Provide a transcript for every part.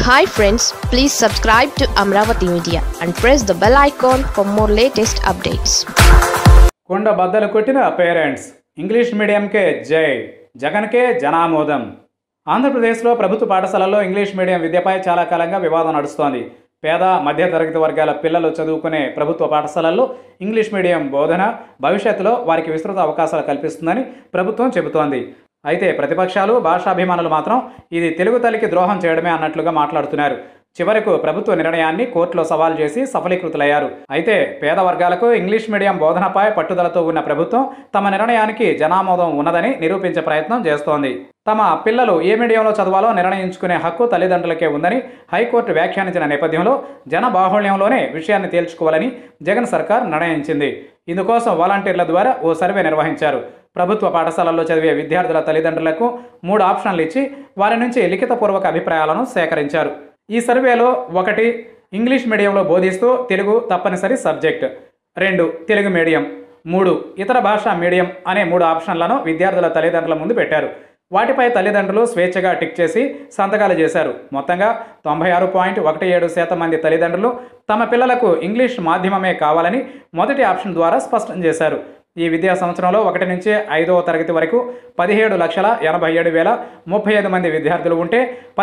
Hi friends, please subscribe to Amaravathi Media and press the bell icon for more latest updates. కొండ బద్దలు కొట్టిన parents English మీడియంకే జై జగన్కే జనామోదం. ఆంధ్రప్రదేశ్లో ప్రభుత్వ పాఠశాలల్లో ఇంగ్లీష్ మీడియం విద్యపై చాలా కాలంగా వివాదం నడుస్తోంది. పేద మధ్యతరగతి వర్గాల పిల్లలు చదువుకునే ప్రభుత్వ పాఠశాలల్లో ఇంగ్లీష్ మీడియం బోధన భవిష్యత్తులో వారికి విస్తృత అవకాశాలు కల్పిస్తుందని ప్రభుత్వం చెబుతోంది. అయితే ప్రతిపక్షాలు భాషాభిమానులు మాత్రం ఇది తెలుగు తల్లికి ద్రోహం చేయడమే అన్నట్లుగా మాట్లాడుతున్నారు. చివరకు ప్రభుత్వ నిర్ణయాన్ని కోర్టులో సవాల్ చేసి సఫలీకృతులయ్యారు. అయితే పేద వర్గాలకు ఇంగ్లీష్ మీడియం బోధనపై పట్టుదలతో ఉన్న ప్రభుత్వం తమ నిర్ణయానికి జనామోదం ఉన్నదని నిరూపించే ప్రయత్నం చేస్తోంది. తమ పిల్లలు ఏ మీడియంలో చదవాలో నిర్ణయించుకునే హక్కు తల్లిదండ్రులకే ఉందని హైకోర్టు వ్యాఖ్యానించిన నేపథ్యంలో జనబాహుళ్యంలోనే విషయాన్ని తేల్చుకోవాలని జగన్ సర్కార్ నిర్ణయించింది. ఇందుకోసం వాలంటీర్ల ద్వారా ఓ సర్వే నిర్వహించారు. ప్రభుత్వ పాఠశాలల్లో చదివే విద్యార్థుల తల్లిదండ్రులకు 3 ఆప్షన్లు ఇచ్చి వారి నుంచి లిఖితపూర్వక అభిప్రాయాలను సేకరించారు. ఈ సర్వేలో 1 ఇంగ్లీష్ మీడియంలో బోధిస్తూ తెలుగు తప్పనిసరి సబ్జెక్ట్, 2 తెలుగు మీడియం, 3 ఇతర భాషా మీడియం అనే 3 ఆప్షన్లను విద్యార్థుల తల్లిదండ్రుల ముందు పెట్టారు. వాటిపై తల్లిదండ్రులు స్వేచ్ఛగా టిక్ చేసి సంతకాలు చేశారు. మొత్తంగా 96.17% మంది తల్లిదండ్రులు తమ పిల్లలకు ఇంగ్లీష్ మాధ్యమమే కావాలని మొదటి ఆప్షన్ ద్వారా స్పష్టం చేశారు. ఈ విద్యా సంవత్సరంలో 1 నుంచి 5వ తరగతి వరకు 17,87,035 మంది విద్యార్థులు ఉంటే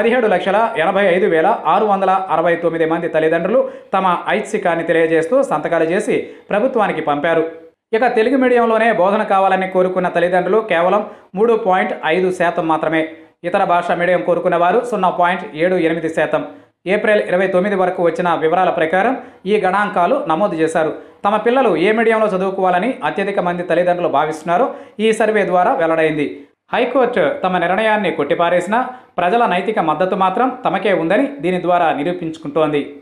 17,85,669 మంది తల్లిదండ్రులు తమ ఐచ్ఛికాన్ని తెలియజేస్తూ సంతకాలు చేసి ప్రభుత్వానికి పంపారు. ఇక తెలుగు మీడియంలోనే బోధన కావాలని కోరుకున్న తల్లిదండ్రులు కేవలం 3.5% మాత్రమే. ఇతర భాషా మీడియం కోరుకున్న వారు 0.78%. ఏప్రిల్ 29 వరకు వచ్చిన వివరాల ప్రకారం ఈ గణాంకాలు నమోదు చేశారు. తమ పిల్లలు ఏ మీడియంలో చదువుకోవాలని అత్యధిక మంది తల్లిదండ్రులు భావిస్తున్నారో ఈ సర్వే ద్వారా వెల్లడైంది. హైకోర్టు తమ నిర్ణయాన్ని కొట్టిపారేసినా ప్రజల నైతిక మద్దతు మాత్రం తమకే ఉందని దీని ద్వారా నిరూపించుకుంటోంది.